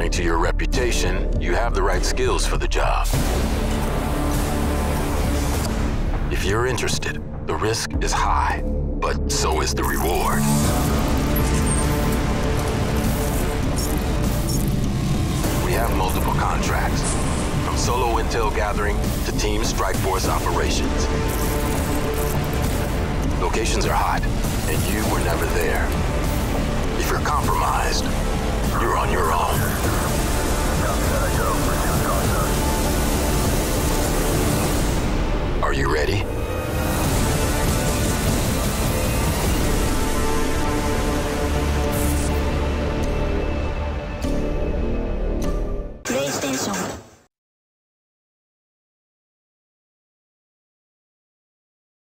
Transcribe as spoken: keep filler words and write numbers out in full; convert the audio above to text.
According to your reputation, you have the right skills for the job. If you're interested, the risk is high, but so is the reward. We have multiple contracts, from solo intel gathering to team strike force operations. Locations are hot, and you were never there. If you're compromised, you're on your own.